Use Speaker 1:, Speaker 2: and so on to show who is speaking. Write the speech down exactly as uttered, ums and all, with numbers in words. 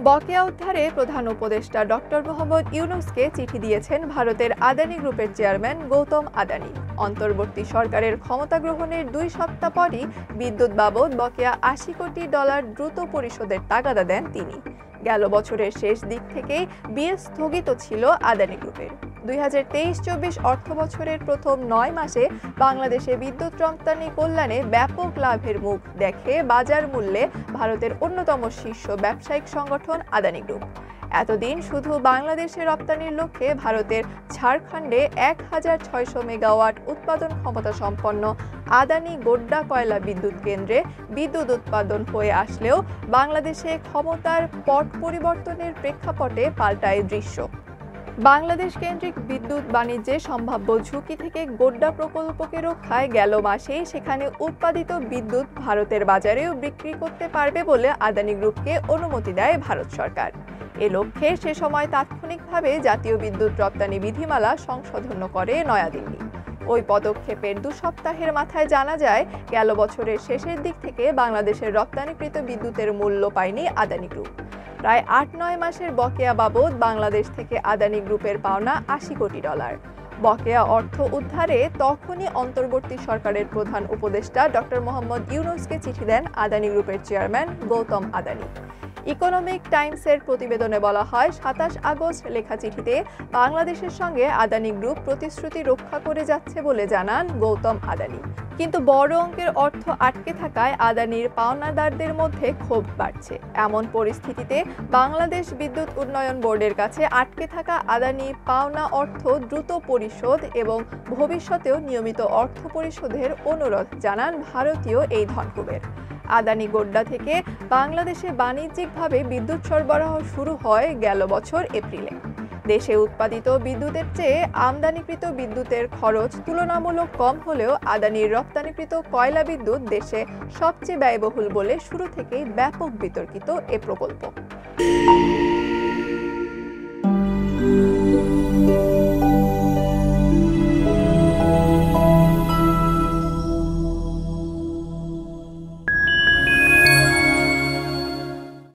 Speaker 1: বকেয়া উদ্ধারে প্রধান উপদেষ্টা ডক্টর মোহাম্মদ ইউনূসকে চিঠি দিয়েছেন ভারতের আদানি গ্রুপের চেয়ারম্যান গৌতম আদানি। অন্তর্বর্তী সরকারের ক্ষমতা গ্রহণের দুই সপ্তাহ পরই বিদ্যুৎ বাবদ বকেয়া আশি কোটি ডলার দ্রুত পরিশোধের তাগাদা দেন তিনি। গেল বছরের শেষ দিক থেকেই বিল স্থগিত ছিল আদানি গ্রুপের। দুই হাজার তেইশ চব্বিশ অর্থ বছরের প্রথম নয় মাসে বাংলাদেশে বিদ্যুৎ রপ্তানি কল্যাণে ব্যাপক লাভের মুখ দেখে বাজার মূল্যে ভারতের অন্যতম শীর্ষ ব্যবসায়িক সংগঠন আদানি গ্রুপ। এতদিন শুধু বাংলাদেশে রপ্তানির লক্ষ্যে ভারতের ঝাড়খণ্ডে এক হাজার ছয়শো মেগাওয়াট উৎপাদন ক্ষমতা সম্পন্ন আদানি গোড্ডা কয়লা বিদ্যুৎ কেন্দ্রে বিদ্যুৎ উৎপাদন হয়ে আসলেও বাংলাদেশে ক্ষমতার পট পরিবর্তনের প্রেক্ষাপটে পাল্টায় দৃশ্য। বাংলাদেশ কেন্দ্রিক বিদ্যুৎ বাণিজ্যে সম্ভাব্য ঝুঁকি থেকে গোড্ডা প্রকল্পকে রক্ষায় গেল মাসেই সেখানে উৎপাদিত বিদ্যুৎ ভারতের বাজারেও বিক্রি করতে পারবে বলে আদানি গ্রুপকে অনুমতি দেয় ভারত সরকার। এ লক্ষ্যে সে সময় তাৎক্ষণিকভাবে জাতীয় বিদ্যুৎ রপ্তানি বিধিমালা সংশোধন করে নয়াদিল্লি। ওই পদক্ষেপের দু সপ্তাহের মাথায় জানা যায়, গেল বছরের শেষের দিক থেকে বাংলাদেশের রপ্তানিকৃত বিদ্যুতের মূল্য পায়নি আদানি গ্রুপ। প্রায় আট নয় মাসের বকেয়া বাবদ বাংলাদেশ থেকে আদানি গ্রুপের পাওনা আশি কোটি ডলার। বকেয়া অর্থ উদ্ধারে তখনই অন্তর্বর্তী সরকারের প্রধান উপদেষ্টা ডক্টর মোহাম্মদ ইউনূসকে চিঠি দেন আদানি গ্রুপের চেয়ারম্যান গৌতম আদানি। ইকোনমিক টাইমসের প্রতিবেদনে বলা হয়, সাতাশ আগস্ট লেখা চিঠিতে বাংলাদেশের সঙ্গে আদানি গ্রুপ প্রতিশ্রুতি রক্ষা করে যাচ্ছে বলে জানান গৌতম আদানি। কিন্তু বড় অঙ্কের অর্থ আটকে থাকায় আদানির পাওনাদারদের মধ্যে ক্ষোভ বাড়ছে। এমন পরিস্থিতিতে বাংলাদেশ বিদ্যুৎ উন্নয়ন বোর্ডের কাছে আটকে থাকা আদানি পাওনা অর্থ দ্রুত পরিশোধ এবং ভবিষ্যতেও নিয়মিত অর্থ পরিশোধের অনুরোধ জানান ভারতীয় এই ধনকুবের। আদানি গোড্ডা থেকে বাংলাদেশে বাণিজ্যিকভাবে বিদ্যুৎ সরবরাহ শুরু হয় গেল বছর এপ্রিলে। দেশে উৎপাদিত বিদ্যুতের চেয়ে আমদানিকৃত বিদ্যুতের খরচ তুলনামূলক কম হলেও আদানির রপ্তানিকৃত কয়লা বিদ্যুৎ দেশে সবচেয়ে ব্যয়বহুল বলে শুরু থেকেই ব্যাপক বিতর্কিত এ প্রকল্প।